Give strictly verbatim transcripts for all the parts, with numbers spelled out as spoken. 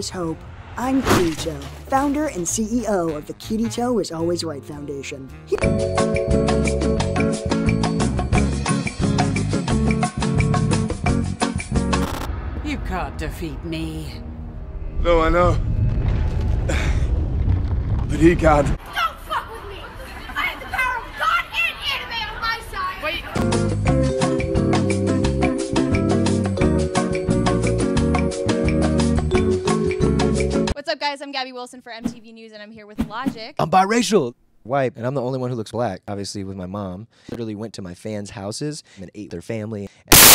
always hope. I'm Kirito, founder and C E O of the Kirito is Always Right Foundation. You can't defeat me. No, I know. But he can. Don't fuck with me! I have the power of God and anime on my side! Wait. What's up, guys? I'm Gabby Wilson for M T V News, and I'm here with Logic. I'm biracial. White, and I'm the only one who looks black, obviously, with my mom. Literally went to my fans' houses and ate their family.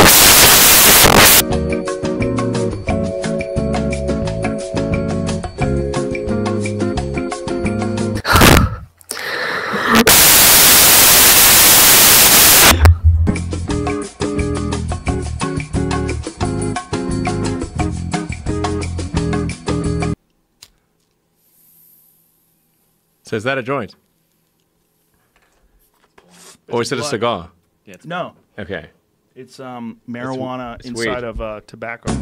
So is that a joint? Or is it a cigar? Yeah, no. Okay. It's um, marijuana it's inside weed. of uh, tobacco.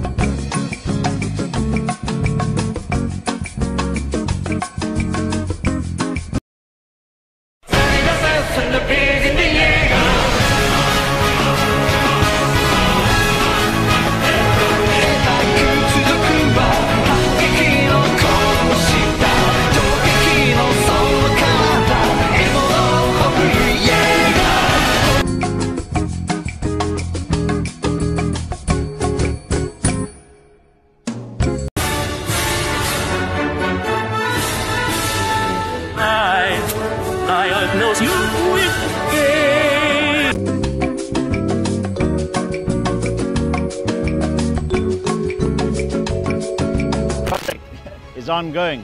Knows you Project is ongoing.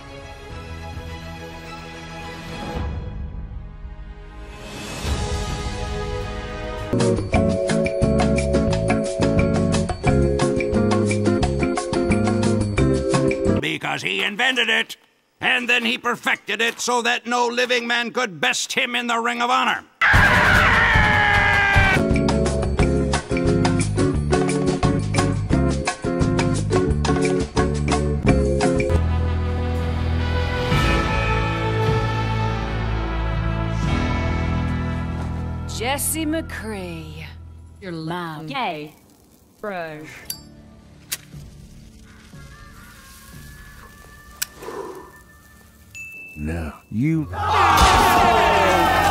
Because he invented it. And then he perfected it so that no living man could best him in the Ring of Honor. Jesse McCree. You're loud. Yay. Bro. No, you...